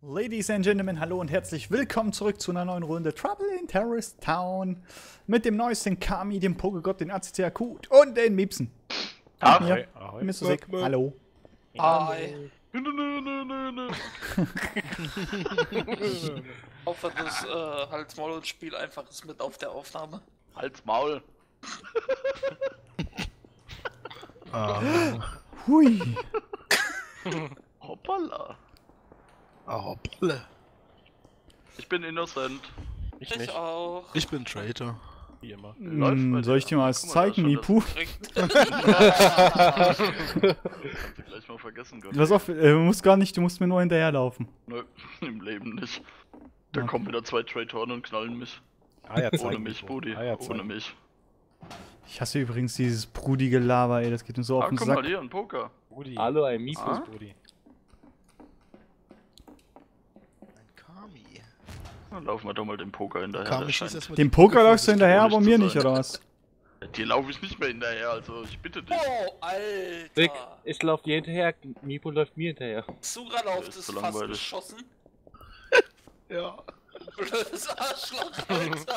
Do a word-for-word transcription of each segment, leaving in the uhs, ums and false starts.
Ladies and Gentlemen, hallo und herzlich willkommen zurück zu einer neuen Runde Trouble in Terrorist Town mit dem neuesten Kami, dem Pokégott, den A C C Akut und den Miepsen. Ach, Und mir, Mister Sick. Hallo. Hi. Nö, nö, nö, nö, nö. Hoffe, das äh, Hals-Maul und Spiel einfach ist mit auf der Aufnahme. Halt's Maul. Ah, Hui. Hoppala. ah, hoppala. Ich bin innocent. Ich Ich nicht, auch. Ich bin Traitor. wie immer. Läuft bei Hm, soll ich dir mal was Guck mal, da zeigen, ist schon Mipu? Kannst du gleich mal vergessen, Gott. Pass auf, äh, du musst gar nicht, du musst mir nur hinterherlaufen. Nö, im Leben nicht. Da Okay. kommen wieder zwei Traitoren und knallen mich. Ah, ja, Ohne mich, Budi. Ah, ja, Ohne mich. Ich hasse übrigens dieses brudige Lava, ey, das geht mir so auf Ah, den guck Sack. mal hier, ein Poker. Budi. Hallo, ein Miepus. Ah? Budi. Ein Kami. Dann laufen wir doch mal dem Poker hinterher. Kami der schießt scheint- erstmal Dem die Poker Brücke läufst du vor, hinterher, nicht aber zu mir nicht, sein. oder was? Dir laufe ich nicht mehr hinterher, also ich bitte dich. Oh, Alter. Dick, ich lauf dir hinterher, Mipo läuft mir hinterher. Sura läuft ist ist so fast langweilig. geschossen. Ja. Blödes Arschloch, Alter.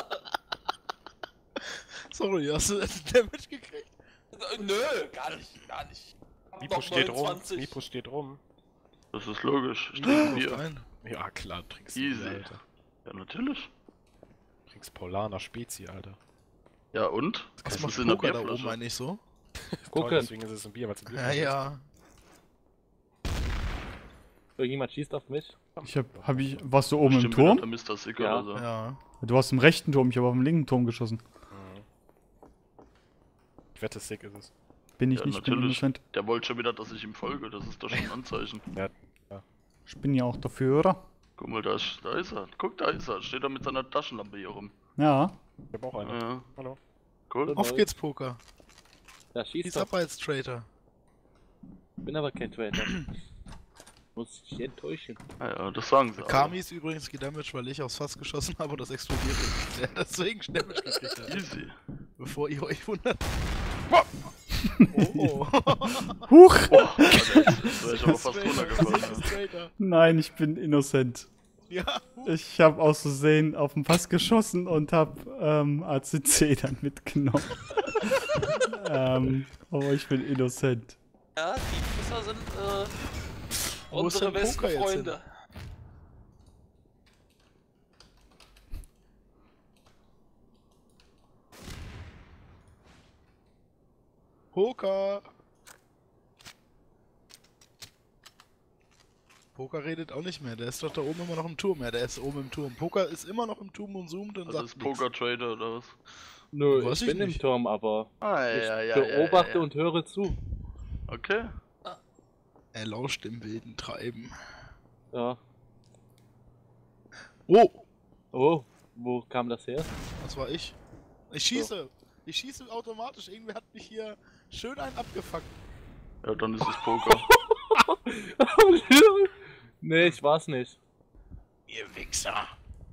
Sorry, hast du Damage gekriegt? Nö, gar nicht, gar nicht. Hab Mipo noch steht rum. neunundzwanzig. Mipo steht rum. Das ist logisch. Ich trinke Bier. Nein. Ja, klar, du trinkst Easy. Bier, Alter. Ja, natürlich. Du trinkst Polaner Spezi, Alter. Ja, und? Was Das macht ist in der Poker da oben Bierflasche. eigentlich so? Toll, Gucken, deswegen ist es ein Bier, weil es ein Bier Ja, ja. irgendjemand schießt auf mich. Ich hab, hab ich, warst du oben im Bestimmt Turm? wieder der Mister Sick Ja. oder so. Ja. Du warst im rechten Turm, ich habe auf dem linken Turm geschossen. Mhm. Ich wette, sick ist es. Bin ich Ja, nicht, bin natürlich. innocent. Der wollte schon wieder, dass ich ihm folge. Das ist doch schon ein Anzeichen. Ich bin ja auch dafür, oder? Guck mal, da ist, da ist er. Guck, da ist er. Steht er mit seiner Taschenlampe hier rum. Ja. Ich hab auch eine. Ja, Hallo. cool. Auf geht's, Poker. Da schießt Schieß er. ab als Traitor. Bin aber kein Traitor. Muss ich enttäuschen. Ja, ja, das sagen sie. alle. Kami ist übrigens gedamaged, weil ich aufs Fass geschossen habe und das explodiert ist. Der deswegen Damage gekriegt hat. Easy. Bevor ihr euch wundert. Oh, oh. Huch! Boah, Alter, jetzt wäre ich aber fast Traitor, runtergefallen. das ist Ja. Traitor. Nein, ich bin innocent. Ja. Ich habe aus Versehen auf den Pass geschossen und habe ähm, A C C dann mitgenommen. ähm, aber ich bin innocent. Ja, die Fisser sind äh, Wo ist unsere denn besten Poker jetzt Freunde. Poker. Poker redet auch nicht mehr. Der ist doch da oben immer noch im Turm. Ja, der ist oben im Turm. Poker ist immer noch im Turm und zoomt und Also sagt ist nix. Poker Trader oder was? Nö, Weiß ich ich bin nicht. im Turm, aber Ah, ich ja, ja, beobachte ja, ja. und höre zu. Okay. Er lauscht im wilden Treiben. Ja. Oh, Oh, wo kam das her? das war ich. Ich schieße. Ich schieße automatisch. Irgendwer hat mich hier schön einen abgefuckt. Ja, dann ist es Poker. Nee, ich war's nicht. Ihr Wichser.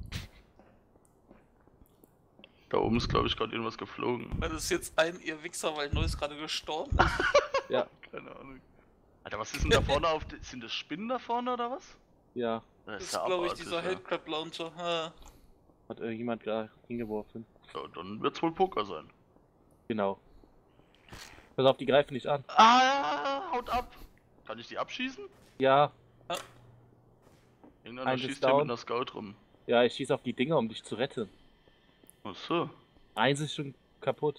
Da oben ist, glaube ich, gerade irgendwas geflogen. Wenn es jetzt ein ihr Wichser, weil Neues gerade gestorben ist. Ja, Keine Ahnung. Alter, was ist denn da vorne auf... de- Sind das Spinnen da vorne oder was? ja, Das Das ist, ja glaube ich, abartig, dieser ja. Headcrab Launcher. Ha. hat irgendjemand da hingeworfen. Ja, dann wird's wohl Poker sein. Genau. Pass auf, die greifen nicht an. Ah, haut ab! Kann ich die abschießen? Ja, Irgendeiner Eins schießt ist hier mit down. einer Scout rum. ja, ich schieße auf die Dinger, um dich zu retten. Ach so. Eins ist schon kaputt.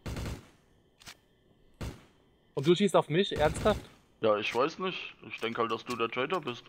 Und du schießt auf mich? Ernsthaft? Ja, ich weiß nicht. Ich denke halt, dass du der Trader bist.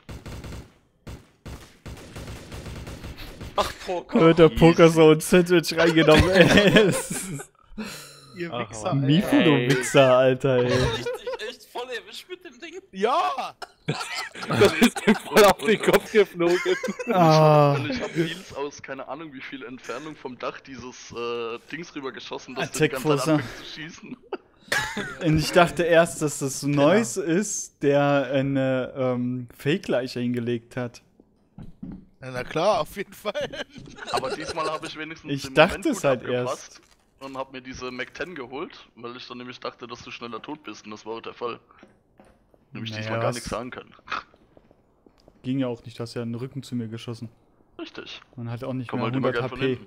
Ach, Poker. Hört der easy. Poker so ein Sandwich reingenommen, ey. Ihr Ach, Wichser. Mann. ey. Mifu, du Ey. Wichser, Alter, ey. Echt, echt voll erwischt mit dem Ding. Ja! Das ist dir voll auf den Kopf geflogen. Ah. Und ich hab Nils aus keine Ahnung wie viel Entfernung vom Dach dieses äh, Dings rüber geschossen, dass Attack der die ganze Zeit Forcer. anfängt zu schießen. Und ich dachte erst, dass das so Neues ist, der eine ähm, Fake-Leiche hingelegt hat. Ja, na klar, auf jeden Fall. Aber diesmal habe ich wenigstens Ich den dachte Moment es gut halt abgepasst und hab mir diese Mac zehn geholt, weil ich dann nämlich dachte, dass du schneller tot bist und das war auch der Fall. Nämlich Naja, diesmal gar was- nichts sagen können. ging ja auch nicht, du hast ja einen Rücken zu mir geschossen. Richtig. Man hat auch nicht Komm mehr halt immer hundert gern von H P. hinten.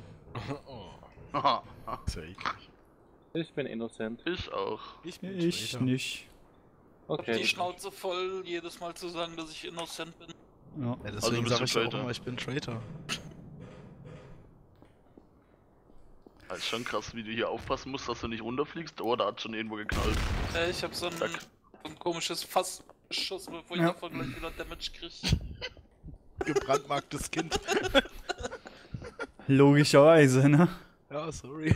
Aha. Ist ja eklig. Ich bin innocent. Ich auch. Ich bin Ich Traitor. nicht. Okay. Die Schnauze voll, jedes Mal zu sagen, dass ich innocent bin. Ja. Ja, Also deswegen bist sag du ich ja auch Traitor. immer, ich bin Traitor. Das ist schon krass, wie du hier aufpassen musst, dass du nicht runterfliegst. Oh, da hat schon irgendwo geknallt. Äh, ich hab so ein, Zack. so ein komisches Fass geschossen, bevor ich Ja. davon gleich wieder Damage krieg. Gebrandmarktes Kind. Logischerweise, ne? Ja, sorry.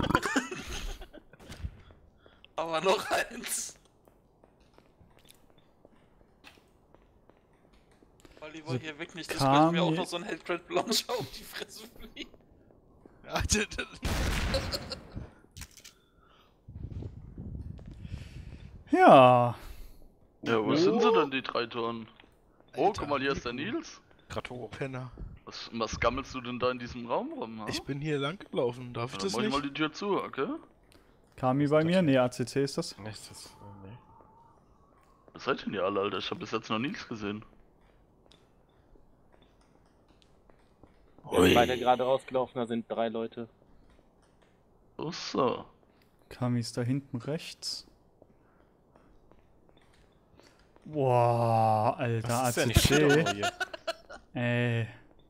Aber noch eins. Weil die wollen So, hier weg nicht, das kam könnte mir auch je- noch so ein Hellcrate Launcher auf die Fresse fliegen. Ja, d- d- Ja. Ja, wo sind sie denn, die drei Toren? Oh, Alter, guck mal, hier ist der Nils. Grad hoch. Penner. Was, was gammelst du denn da in diesem Raum rum? Ha? Ich bin hier lang gelaufen, darf ich Dann das mach ich mal nicht? die Tür zu, okay? Kami bei mir? Ne, A C C ist das. Nicht das. Äh, nee. Was seid denn ihr alle, Alter? Ich hab bis jetzt noch nichts gesehen. Wir sind weiter gerade rausgelaufen, da sind drei Leute. So, so. Kami ist da hinten rechts. Boah, Alter, Das ist ja nicht schön, A C aber C. hier. Ey.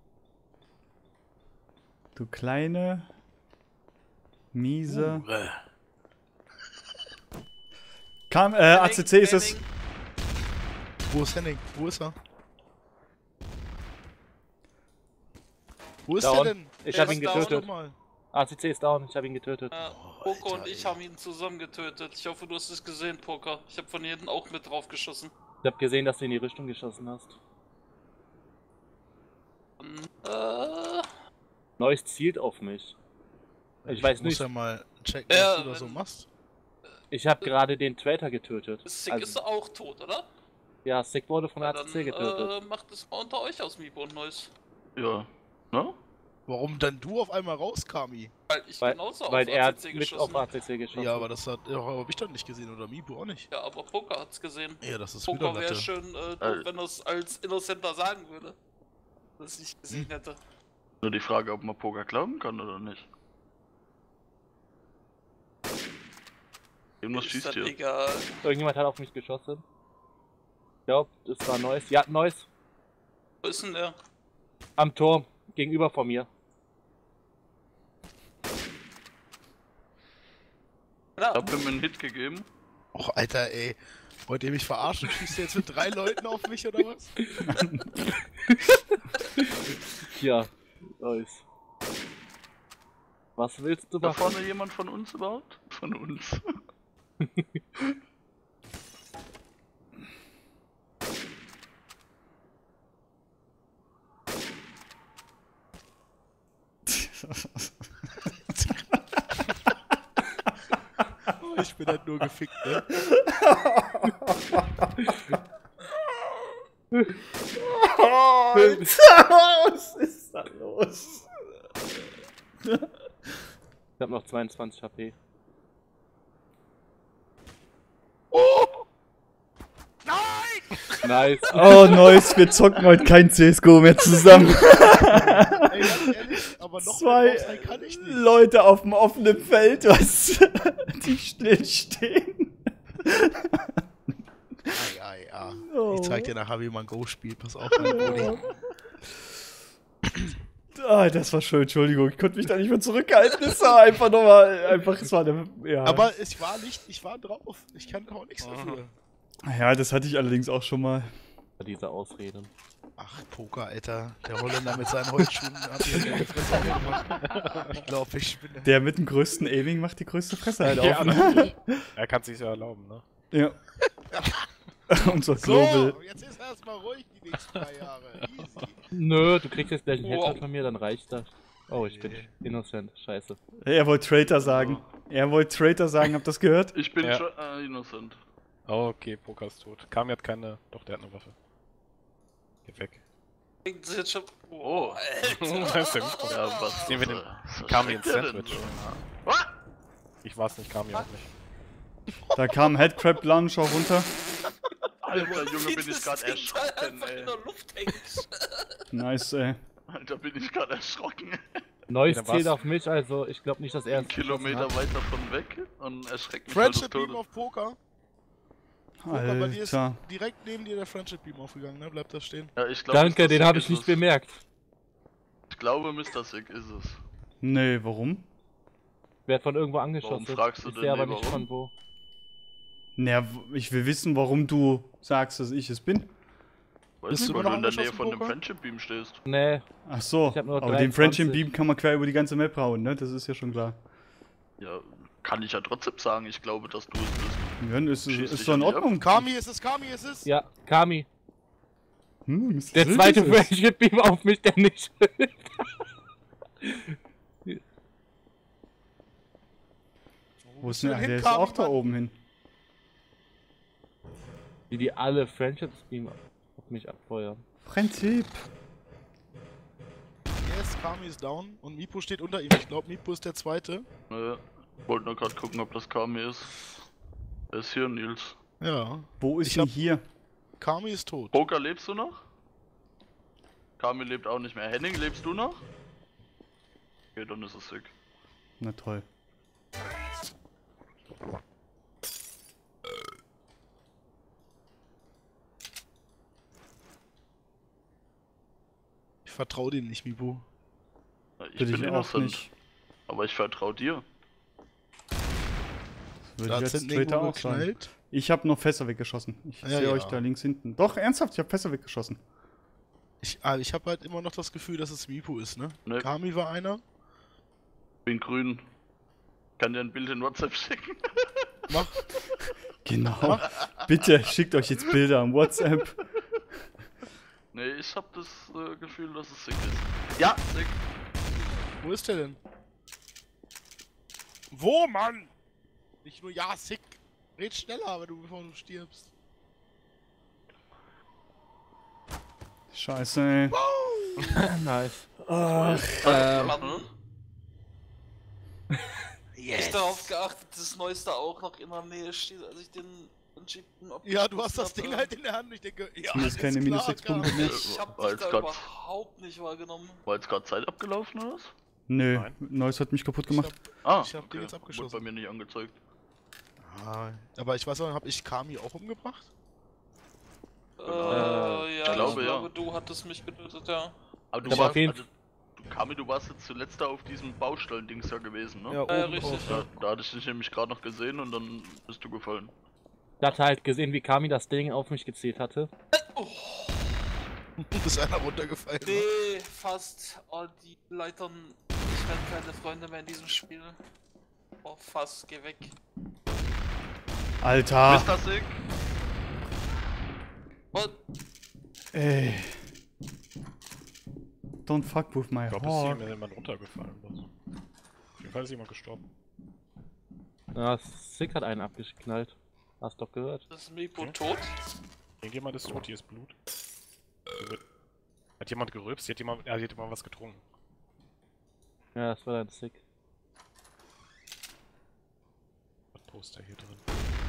Du kleine, miese. Uh, Kam, äh, A C C ist es. Wo ist Henning? Wo ist er? Wo ist Down. der denn? Ich Der hab ihn ist down. getötet. Mal. A C C ist down, ich hab ihn getötet. Äh, Oh, Poker Alter, und ich ey. haben ihn zusammen getötet. Ich hoffe, du hast es gesehen, Poker. Ich habe von hinten auch mit drauf geschossen. Ich hab gesehen, dass du in die Richtung geschossen hast. Äh, Neues zielt auf mich. Ich weiß muss nicht. ja mal checken, Ja, was du da so wenn- machst. Ich hab gerade den Traitor getötet. Sick Also, ist auch tot, oder? ja, Sick wurde von Ja, A C C dann getötet. äh, macht es mal unter euch aus, Mibo und Neues. Ja. Ne? Warum dann du auf einmal raus, Kami? Weil ich Weil, genauso weil auf er A hat C C mit geschossen auf A C C geschossen. Ja, aber das hat ja, hab ich doch nicht gesehen oder Mibu auch nicht. Ja, aber Poker hat's gesehen. Ja, das ist wieder Poker wäre Latte. schön äh, doof, Äh. wenn er es als Innocenter sagen würde. Dass ich gesehen Hm. hätte. Nur die Frage, ob man Poker glauben kann oder nicht. Irgendwas Ist schießt dann hier. egal. Irgendjemand hat auf mich geschossen. Ich glaub, das war Neues. Ja, Neues. Wo ist denn der? Am Turm. Gegenüber von mir. Ich Ja, hab ihm einen Hit gegeben. Och, Alter, ey. Wollt ihr mich verarschen? Schießt ihr jetzt mit drei Leuten auf mich oder was? Ja, Neues. Was willst du Da machen? vorne jemand von uns überhaupt? Von uns. Ich bin halt nur gefickt, ne? Was ist da los? Ich hab noch zweiundzwanzig H P. Nice. Oh, Neues, wir zocken heute kein C S G O mehr zusammen. Ey, ganz ehrlich, aber noch Zwei mehr drauf sein kann ich nicht. Leute auf dem offenen Feld, was die stillstehen. Ei, ei, ah. Oh. Ich zeig dir nachher, wie man Go spielt. Pass auf, mein Brudi. Ah, das war schön, Entschuldigung, ich konnte mich da nicht mehr zurückhalten. Es war einfach nochmal, einfach, es war der, ja. Aber ich war nicht, ich war drauf. Ich kann auch nichts dafür. Ja, das hatte ich allerdings auch schon mal. Diese Ausreden. Ach, Poker, Alter. Der Holländer mit seinen Holzschuhen hat hier so eine Fresse gemacht. Ich glaube, ich bin... Der mit dem größten Aiming macht die größte Fresse halt Ja, auf. Ne? natürlich. Er kann sich ja erlauben, ne? Ja. Unser Global. So, jetzt ist erstmal ruhig die nächsten drei Jahre. Easy. Nö, du kriegst jetzt gleich einen Wow. Headshot von mir, dann reicht das. Oh, ich bin Nee. innocent. Scheiße. Er wollte Traitor sagen. Er wollte Traitor sagen, habt ihr das gehört? Ich bin Ja. schon äh, innocent. Oh, okay, Poker ist tot. Kami hat keine. Doch, der hat eine Waffe. Geh weg. Denkt sich jetzt schon. Oh. Da ist der Mikro. Ja, was? Nehmen wir den was Kami steckt ins der denn Sandwich. so? Ah! Ich war's nicht, Kami auch nicht. Da kam Headcrab Lunch auch runter. Alter Junge, bin ich das gerade Ding erschrocken, einfach in ey. der Luft hängt. Nice, ey. Alter, bin ich gerade erschrocken. Neues dann zählt war's. auf mich, also ich glaube nicht, dass er Ein es geschossen Kilometer hat. weiter von weg und erschreckt mich halt Friendship auf Beam Tode. auf Poker. Poker, bei dir ist Alter. direkt neben dir der Friendship Beam aufgegangen, ne? Bleibt das stehen. Ja, ich glaube, Danke, Mister den Sick habe ich ist nicht es. bemerkt. Ich glaube, Mister Sick ist es. Nee, warum? Werd von irgendwo angeschossen. fragst du ich denn, sehe aber nee, nicht warum? von wo. Naja, w- ich will wissen, warum du sagst, dass ich es bin. Weiß Bist nicht, du weil immer du in noch der Nähe angeschossen, von dem Poker? Friendship Beam stehst. Nee, Ach so, Ich hab nur aber den dreiundzwanzig. Friendship Beam kann man quer über die ganze Map hauen, ne? Das ist ja schon klar. Ja, kann ich ja trotzdem sagen, ich glaube, dass du es bist. Ja, ist, Schieß ist dich doch in an die ab. Ordnung. Kami ist es, Kami ist es! ja, Kami. Hm, Mister Der Sick zweite ist es. Friendship Beam auf mich, der nicht. Wo ist du denn? denn Der hin, ist Kami, auch da Mann? oben hin. Die, die alle Friendship Beam auf mich abfeuern. Friendship. Yes, Kami ist down und Mipo steht unter ihm. Ich glaube, Mipo ist der zweite. Naja, wollte nur gerade gucken, ob das Kami ist. Er ist hier, Nils. Ja. Wo ist Ich denn hab- hier? Kami ist tot. Poker, lebst du noch? Kami lebt auch nicht mehr. Henning, lebst du noch? Okay, dann ist es Sick. Na toll. Ich vertraue dem nicht, Mipo. Ja, Ich Will bin ich auch innocent, nicht. aber ich vertraue dir. Würde Da ich hat jetzt sind Traitor irgendwo auch sagen. geknallt. Ich habe noch Fässer weggeschossen. Ich Ja, sehe ja. euch da links hinten. Doch, ernsthaft, ich habe Fässer weggeschossen. Ich, ah, ich habe halt immer noch das Gefühl, dass es Mipo ist, ne? Ne. Kami war einer. Bin grün. Kann dir ein Bild in WhatsApp schicken. Mach. Genau. Bitte schickt euch jetzt Bilder am WhatsApp. Nee, ich hab das äh, Gefühl, dass es Sick ist. Ja, Sick. Wo ist der denn? Wo, Mann? Nicht nur ja, sick. Red schneller, wenn du, bevor du stirbst. Scheiße, ey. Nice. Ach, Ähm, Mann. Ich darauf geachtet, dass das Neueste auch noch in der Nähe steht, als ich den Schicken Ja, du hast das Ding halt in der Hand. Ich denke, ja, Zumindest keine ist minus klar, sechs Punkte Kami. mehr. Ich hab War dich jetzt da grad- überhaupt nicht wahrgenommen. War jetzt gerade Zeit abgelaufen oder was? Nö, Nein. Neues hat mich kaputt Ich gemacht. Ah, Ich hab den jetzt abgeschossen. Wurde bei mir nicht angezeigt. Ah, aber ich weiß auch, hab ich Kami auch umgebracht? Äh, Äh, ja, ich ich glaube, glaube, ja. du hattest mich getötet, ja. Aber du Aber warst, auf jeden also, du, Kami, du warst jetzt zuletzt da auf diesem Baustellen-Dings ja gewesen, ne? Ja, Ja, oben richtig. drauf. Da, da hatte ich dich nämlich gerade noch gesehen und dann bist du gefallen. ich hatte halt gesehen, wie Kami das Ding auf mich gezielt hatte. Oh, Ist einer runtergefallen. ne? nee, fast. Oh, die Leitern. Ich werde keine Freunde mehr in diesem Spiel. Oh, fast, geh weg. Alter. Mister Sick? What? Ey. Don't fuck with my Ich glaube, es ist hier heart. mir jemand runtergefallen. Oder so. Auf jeden Fall ist jemand gestorben. Ja, Sick hat einen abgeknallt. Hast doch gehört. Ist Mipo Okay. tot? Irgendjemand ist tot, hier ist Blut. Hier wird- Hat jemand gerülpst? Hier hat jemand, ja, hier hat jemand was getrunken. Ja, das war dann Sick. Was Poster hier drin?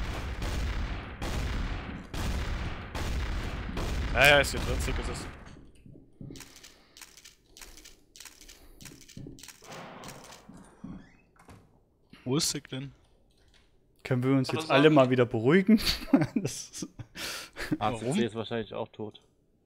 Ja, ja, ist hier drin, Sick ist es. Wo ist Sick denn? Können wir uns Hallo, jetzt alle sagen. mal wieder beruhigen? Das ist- A C Warum? C ist wahrscheinlich auch tot.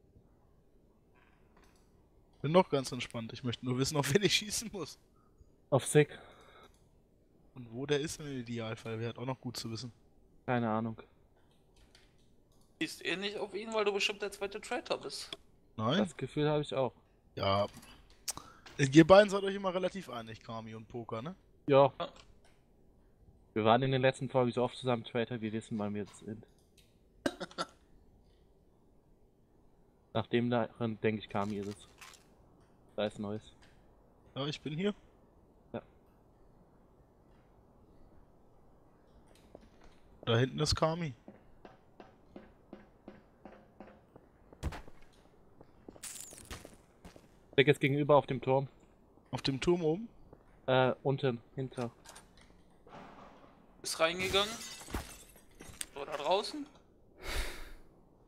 Bin noch ganz entspannt. Ich möchte nur wissen, auf wen ich schießen muss. Auf Sick? Und wo der ist im Idealfall. Wäre halt auch noch gut zu wissen. Keine Ahnung. Schießt eh nicht auf ihn, weil du bestimmt der zweite Traitor bist. Nein? Das Gefühl habe ich auch. Ja. Ihr beiden seid euch immer relativ einig, Kami und Poker, ne? Ja. Wir waren in den letzten Folgen so oft zusammen Traitor, wir wissen, wann wir jetzt sind. Nach dem daran denke ich, Kami ist es. Da ist Neues. Ja, ich bin hier. Ja. Da hinten ist Kami. Sick ist gegenüber auf dem Turm. Auf dem Turm oben. Äh, unten, hinter. Ist reingegangen. Oder draußen?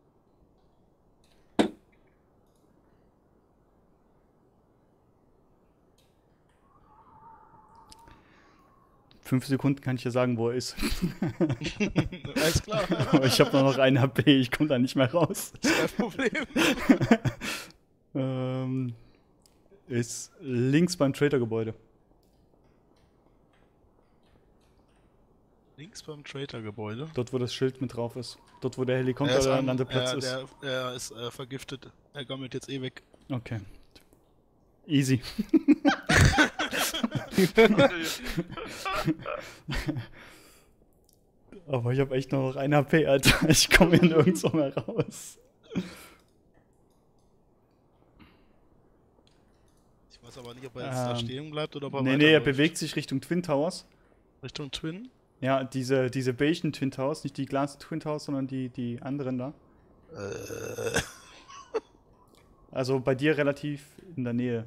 fünf Sekunden kann ich dir sagen, wo er ist. Alles klar. Aber ich habe nur noch ein H P, ich komme da nicht mehr raus. Kein Problem. ähm, ist links beim Trader-Gebäude. Links beim Trader-Gebäude. Dort, wo das Schild mit drauf ist. Dort, wo der Helikopter Er ist der an- Landeplatz er, ist. der, er ist äh, vergiftet. Er gammelt jetzt eh weg. Okay. Easy. Aber ich habe echt nur noch ein H P, Alter. Ich komme hier nirgendwo mehr raus. Ich weiß aber nicht, ob er jetzt da Ähm, stehen bleibt oder ob er Nee, nee, er weiterläuft. bewegt sich Richtung Twin Towers. Richtung Twin. Ja, diese, diese beigen Twin Towers, nicht die Glas Twin Towers, sondern die, die anderen da. Äh, Also bei dir relativ in der Nähe.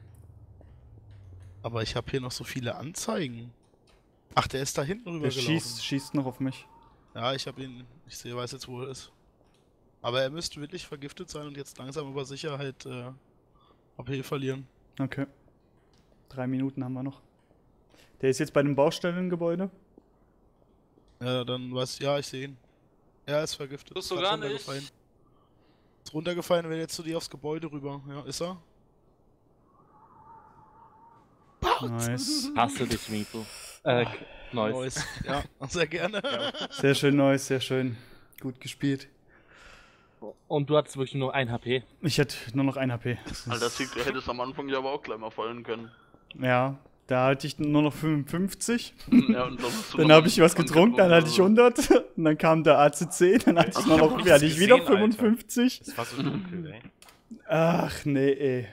aber ich habe hier noch so viele Anzeigen. Ach, der ist da hinten rüber Der gelaufen. schießt, schießt noch auf mich. Ja, ich habe ihn. Ich sehe, weiß jetzt, wo er ist. Aber er müsste wirklich vergiftet sein und jetzt langsam über Sicherheit äh, H P verlieren. Okay. Drei Minuten haben wir noch. Der ist jetzt bei dem Baustellengebäude. Ja, dann weiß ja, ich sehe ihn. Er ist vergiftet. Tust du Hat gar nicht? runtergefallen. Ist runtergefallen, will jetzt zu dir aufs Gebäude rüber. Ja, ist er? Nice. Hasse dich, Mipo. Äh, Neues. Neues. Ja, sehr gerne. Sehr schön, Neues, sehr schön. Gut gespielt. Und du hattest wirklich nur ein H P. Ich hätte nur noch ein H P. Das ist- Alter, Sieg, du hättest am Anfang ja aber auch gleich mal fallen können. Ja, da hatte ich nur noch fünfundfünfzig. Ja, und dann hast du Dann noch habe ich was getrunken, dann hatte ich hundert. Und dann kam der A C C, dann hatte ich Ich nur hab noch, nichts hatte ich wieder gesehen, Alter. fünfundfünfzig. Das war so dunkel, ey. Ach nee, ey.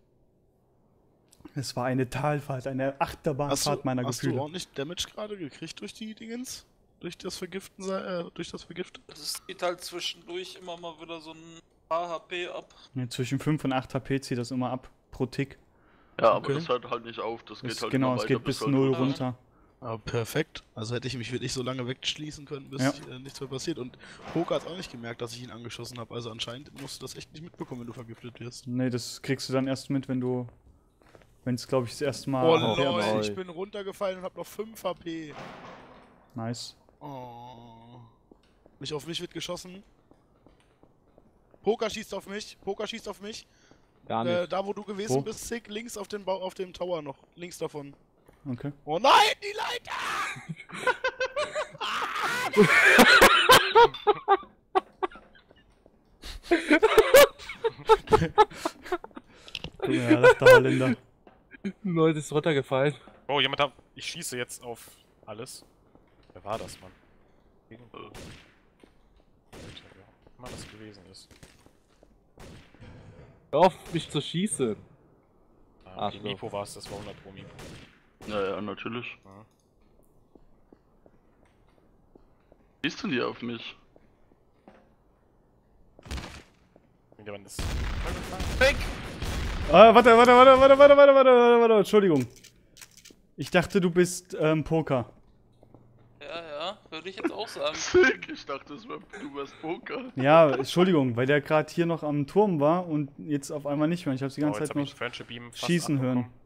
Es war eine Talfahrt, eine Hast Achterbahnfahrt du, meiner hast Gefühle. du ordentlich Damage gerade gekriegt durch die Dingens? Durch das Vergiften, sei- äh, durch das Vergiften? Es geht halt zwischendurch immer mal wieder so ein paar H P ab. Nee, zwischen fünf und acht H P zieht das immer ab, pro Tick. Ja, aber Okay. das hört halt nicht auf. Das geht Das, halt genau, immer es weiter, geht bis halt null runter- runter. Aber perfekt. Also hätte ich mich wirklich so lange wegschließen können, bis Ja. äh, nichts mehr passiert. Und Poker hat auch nicht gemerkt, dass ich ihn angeschossen habe. Also anscheinend musst du das echt nicht mitbekommen, wenn du vergiftet wirst. Nee, das kriegst du dann erst mit, wenn du. Wenn es, glaube ich, das erste Mal. Oh H P lol, hat. ich bin runtergefallen und habe noch fünf H P. Nice. Oh. Nicht auf mich wird geschossen. Poker schießt auf mich. Poker schießt auf mich. Gar nicht. Äh, da wo du gewesen Wo? bist, Sick, links auf dem Bau, auf dem Tower noch. Links davon. Okay. Oh nein, die Leiter! Guck mal, da lacht der Holländer. Neues ist runtergefallen. Oh, jemand hat. Ich schieße jetzt auf alles. Wer war das, Mann? Irgendwo. Alter, wer auch immer das gewesen ist. Hör auf, mich zu schießen. Ah, Ach die so. Mipo war es, das war hundert Pro Mipo. Ja, ja, natürlich. Ja. Siehst du die auf mich? Irgendjemand ist. Weg! Ah, warte, warte, warte, warte, warte, warte, warte, warte, warte, Entschuldigung. Ich dachte, du bist ähm, Poker. Ja, ja, würde ich jetzt auch sagen. Sick, ich dachte, es wär, du wärst Poker. Ja, Entschuldigung, weil der gerade hier noch am Turm war und jetzt auf einmal nicht mehr. Ich habe die Oh, ganze jetzt Zeit hab noch ich Friendship Beam fast schießen hören. abbekommen.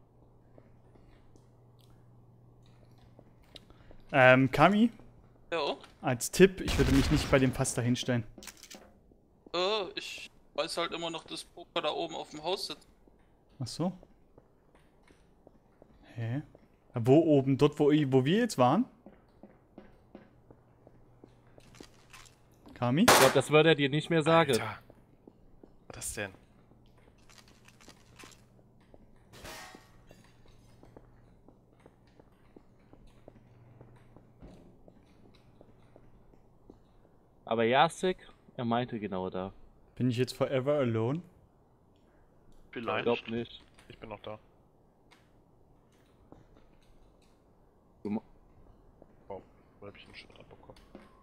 Ähm, Kami, Ja, als Tipp, ich würde mich nicht bei dem Fass dahinstellen. äh, ich weiß halt immer noch, dass Poker da oben auf dem Haus sitzt. Ach so. Hä? Wo oben? Dort, wo, i- wo wir jetzt waren? Kami? Ich glaube, das würde er dir nicht mehr sagen. Alter. Was ist das denn? Aber Jasik, er meinte genau da. Bin ich jetzt forever alone? Ich Vielleicht. glaub nicht. Ich bin noch da. Du mo- Oh, wo hab ich einen Shit abbekommen?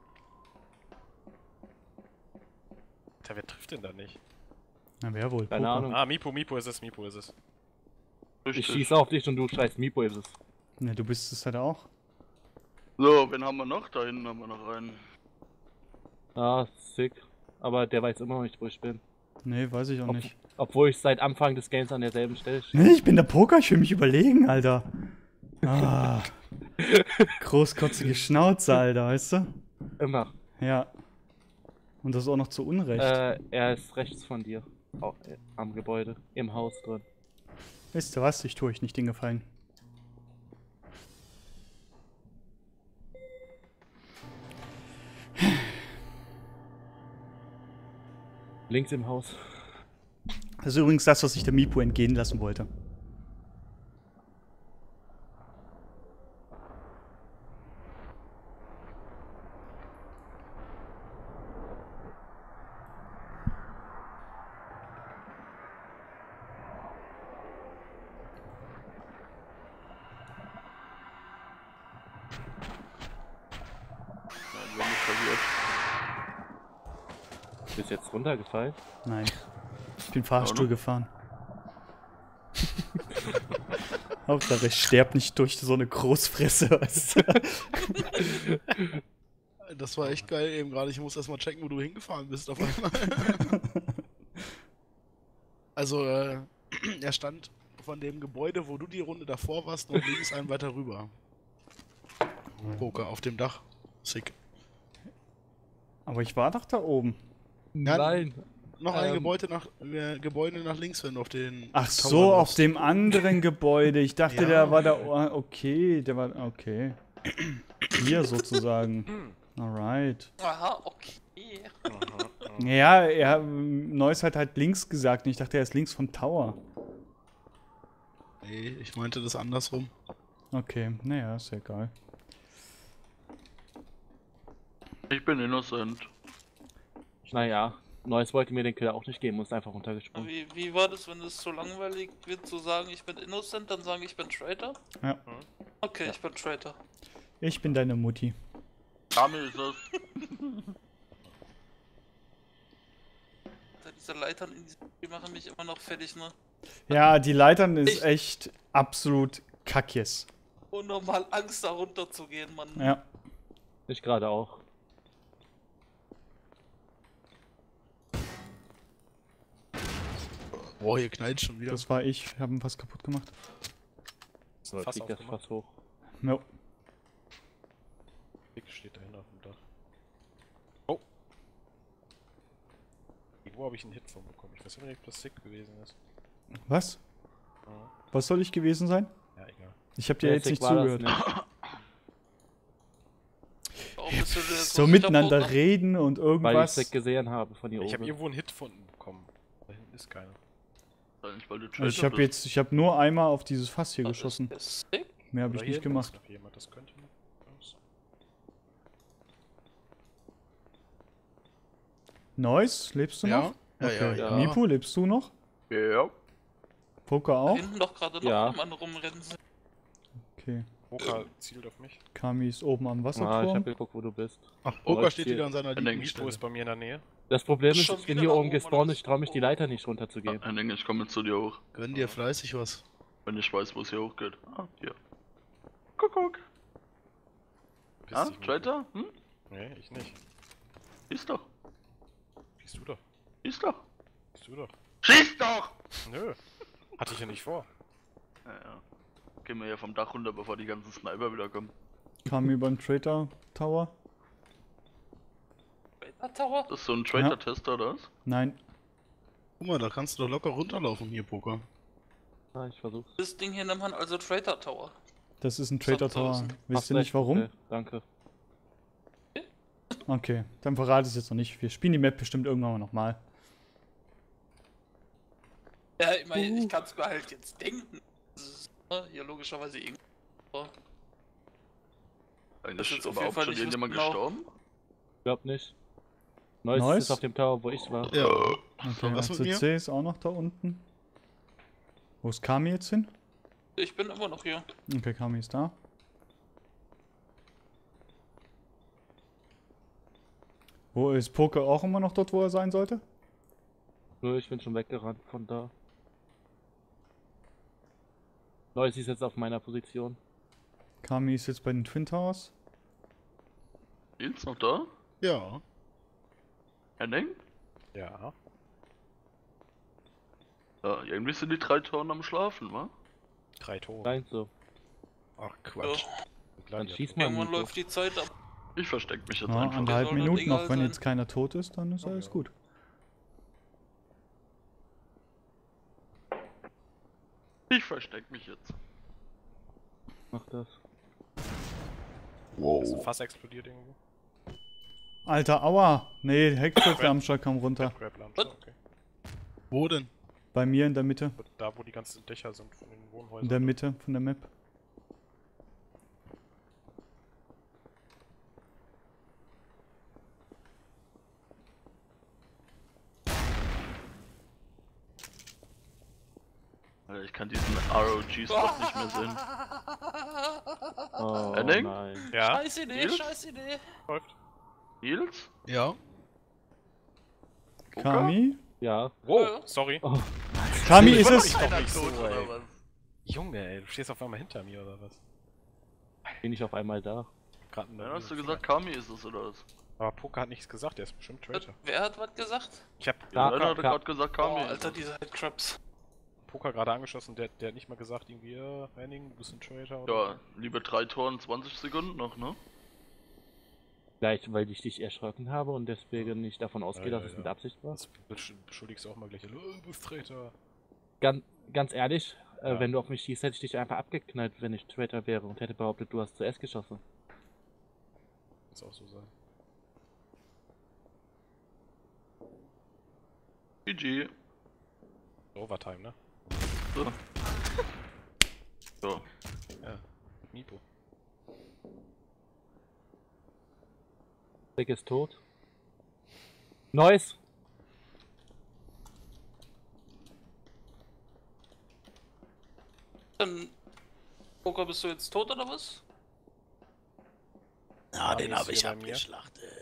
Alter, wer trifft denn da nicht? Na, wer wohl? Keine Poker. Ahnung. Ah, Mipo, Mipo ist es, Mipo ist es. Ich Richtig. schieße auf dich und du scheiß Mipo ist es. Ne, du bist es halt auch. So, wen haben wir noch? Da hinten haben wir noch einen. Ah, sick. Aber der weiß immer noch nicht, wo ich bin. Ne, weiß ich auch Ob- nicht. Obwohl ich seit Anfang des Games an derselben Stelle stehe. Nee, ich bin der Poker, ich will mich überlegen, Alter. Ah. Großkotzige Schnauze, Alter, weißt du? Immer. Ja. Und das auch noch zu Unrecht. Äh, er ist rechts von dir. Auch, äh, am Gebäude. Im Haus drin. Wisst ihr was? Ich tue euch nicht den Gefallen. Links im Haus. Das ist übrigens das, was ich der Mipo entgehen lassen wollte. Nein, wir haben nicht verliert. Bist jetzt runtergefallen? Nein. Ich bin Fahrstuhl Ja, ne? gefahren. Hauptsache, ich sterb nicht durch so eine Großfresse, weißt du? Das war echt geil eben gerade. Ich muss erstmal checken, wo du hingefahren bist auf einmal. Also, äh, er stand von dem Gebäude, wo du die Runde davor warst, noch links einen weiter rüber. Poker auf dem Dach. Sick. Aber ich war doch da oben. Ja, Nein. Noch ein Ähm. Gebäude nach, äh, Gebäude nach links, wenn du auf den Ach Tower so, auf läufst. dem anderen Gebäude. Ich dachte, Ja. der war da. oh, Okay, der war. Okay. Hier sozusagen. Alright. Aha, okay. Ja, er Neues hat halt links gesagt und ich dachte, er ist links vom Tower. Nee, ich meinte das andersrum. Okay, naja, ist ja egal. Ich bin innocent. Naja, Neues wollte mir den Kill auch nicht geben, muss einfach runtergesprungen. Wie, wie war das, wenn es so langweilig wird zu sagen, ich bin innocent, dann sagen ich bin Traitor? Ja. Okay, ich bin Traitor. Ich bin deine Mutti. Kamil ist es. Alter, diese Leitern in diesem Spiel machen mich immer noch fertig, ne? Ja, die Leitern ist Ich- echt absolut kackjes. Unnormal Angst, da runter zu gehen, Mann. Ja. Ich gerade auch. Boah, hier knallt schon wieder. Das war ich. Ich habe was kaputt gemacht. So, jetzt Fass liegt das aufgemacht. Fass hoch. Jo. Sick steht dahinter auf dem Dach. Oh! Wo habe ich einen Hit von bekommen? Ich weiß nicht, ob das Sick gewesen ist. Was? Ja, Was soll ich gewesen sein? ja egal. Ich habe dir Ja, jetzt Sick nicht war das zugehört. nicht. Warum bist du denn jetzt So sicher, miteinander Poker? reden und Weil ich irgendwas. Sick gesehen habe von hier Ich habe oben. irgendwo einen Hit von bekommen. Da hinten ist keiner. Nicht, weil du Also ich Traitor habe bist. jetzt, ich habe nur einmal auf dieses Fass hier Ah, geschossen. ist sick. Mehr habe ich Oder nicht hier hinten ist gemacht. noch jemand, das könnte noch was. Neues, lebst du Ja? noch? Ja, ja, Okay. ja. Mipu, lebst du noch? Ja. Poker Da auch? hinten doch gerade noch Ja. jemand rumrennen. Okay. Poker zielt auf mich. Kami ist oben am Ah, ich Wasserturm. habe geguckt, wo du bist. Ach, Poker Läuft steht hier. wieder an seiner Und der Mipo Lieblingsstelle. ist bei mir in der Nähe. Das Problem ist, Schon ich bin wieder hier nach oben oben, gespawnt, oder ich traue mich die was? Leiter nicht runterzugehen. Henning, ich komme zu dir hoch. Gönn dir fleißig was. Wenn ich weiß, wo es hier hochgeht. Ah, hier. Kuckuck. Piss Ah, dich, Mipo. Traitor? Hm? Nee, ich nicht. Schieß doch. Schießt du doch. Schieß doch. Schießt du doch. Schieß doch! Nö. Hatte ich ja nicht vor. Ja, ja. Gehen wir hier vom Dach runter, bevor die ganzen Sniper wieder kommen. Kami beim Traitor Tower. Traitor Tower? Das ist so ein Traitor-Tester, oder was? Nein. Guck mal, da kannst du doch locker runterlaufen hier, Poker. Ah, ich versuch's. Das Ding hier nennt man also Traitor Tower. Das ist ein Traitor Sonst Tower. was? Wisst Hast ihr nicht recht, warum? Okay, danke. Okay, dann verrate ich es jetzt noch nicht. Wir spielen die Map bestimmt irgendwann mal nochmal. Ja, ich meine, Uh. ich kann es mir halt jetzt denken. Das ist, ne, hier logischerweise irgendwie. So. Das Eigentlich ist ist auf aber jeden auch Fall schon nicht irgendjemand genau. gestorben? Glaub nicht. Neues Neues? ist auf dem Tower, wo ich war. Ja. Okay, was mit A C mir? C ist auch noch da unten. Wo ist Kami jetzt hin? Ich bin immer noch hier. Okay, Kami ist da. Wo ist Poker auch immer noch dort, wo er sein sollte? Nö, ich bin schon weggerannt von da. Neues ist jetzt auf meiner Position. Kami ist jetzt bei den Twin Towers. Ist noch da? Ja. Henning? Ja. Ja, irgendwie sind die drei Toren am Schlafen, wa? Drei Tore. Nein, so. Ach, Quatsch. Ja. Dann Gladiator. schieß mal. Irgendwann Nico. läuft die Zeit ab. Ich versteck mich jetzt Ja, einfach. anderthalb Soll das Minuten egal noch, wenn sein? jetzt keiner tot ist, dann ist alles gut. Ich versteck mich jetzt. Mach das. Ist ein Fass explodiert irgendwo? Alter, aua! Nee, Heckschriftlamscher kam runter. Grab Launcher, Was? okay. Wo denn? Bei mir in der Mitte. Da, wo die ganzen Dächer sind von den Wohnhäusern. In der Mitte von der Map. Alter, ich kann diesen R O G-Spot nicht mehr sehen. Oh Henning? nein. Ja, Scheiß Idee, Nils? scheiß Idee. läuft. Nils? Ja. Oka? Kami? Ja. Wow, sorry. Oh, Kami Ich ist wollte es! mich doch Einer nicht tot so, oder ey. was? Junge, ey, du stehst auf einmal hinter mir oder was? bin ich auf einmal da. Gerade einen Dann hast du Finger. gesagt, Kami ist es oder was? Aber Poker hat nichts gesagt, der ist bestimmt Traitor. Wer hat was gesagt? Ich hab Da- Ja, Ka- hat Ka- gerade gesagt, Oh, Kami ist Alter, es. diese Headcrabs. Poker gerade angeschossen, der, der hat nicht mal gesagt, irgendwie, ja, Henning, du bist ein Traitor oder Ja, liebe drei Tore in zwanzig Sekunden noch, ne? Vielleicht, weil ich dich erschrocken habe und deswegen nicht davon ausgehe, Ja, dass ja, es ja. mit Absicht war. was besch- beschuldigst du auch mal gleich, oh, du bist Traitor. Ganz, ganz ehrlich, äh, Ja. wenn du auf mich schießt, hätte ich dich einfach abgeknallt, wenn ich Traitor wäre und hätte behauptet, du hast zuerst geschossen. Kann's auch so sein. G G. Overtime, ne? So. So. Ja. Mipo. Rick ist tot. Neues! Dann, Poker, bist du jetzt tot oder was? Ja, den den hab habe ich ich hier bei mir. abgeschlachtet.